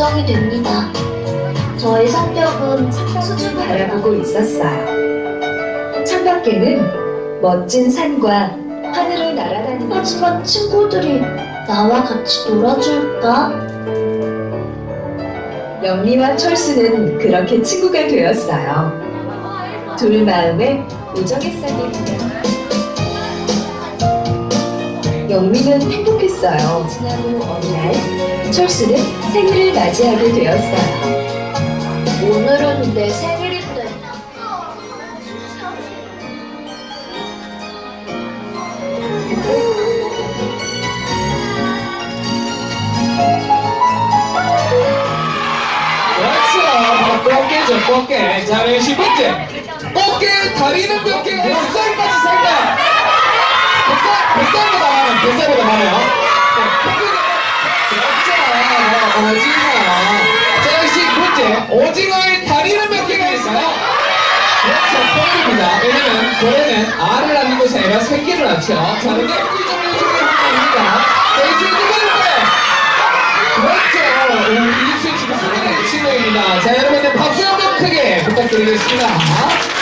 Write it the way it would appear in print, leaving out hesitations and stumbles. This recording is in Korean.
걱정이 됩니다. 저의 성격은 수준 바라보고 있었어요. 창밖에는 멋진 산과 하늘을 날아다니는 하지만 친구들이 나와 같이 놀아줄까? 영미와 철수는 그렇게 친구가 되었어요. 둘 마음에 우정의 싹이 묻어 영미는 행복했어요. 지난 후 어느 날 철수는 생일을 맞이하게 되었어요. 오늘은 내 생일인데. 그렇죠. 꽃게죠, 꽃게. 자, 10번째. 꽃게 다리는 몇 개? 몇 살까지 살까요? 100살보다 많아요. 100살보다 많아요. 그렇죠. 오징어. 자, 10번째. 오징어의 다리는 몇 개가 있어요? 그렇죠. 뻥입니다. 왜냐면 고래는 알을 낳는 것이 아니라 새끼를 낳죠. 자, 근데 이 종류 중에 하나입니다. 자, 이 친구 누구일까요? 그렇죠. 이수 지금 하나의 친구입니다. 자, 여러분들 박수 한번 크게 부탁드리겠습니다.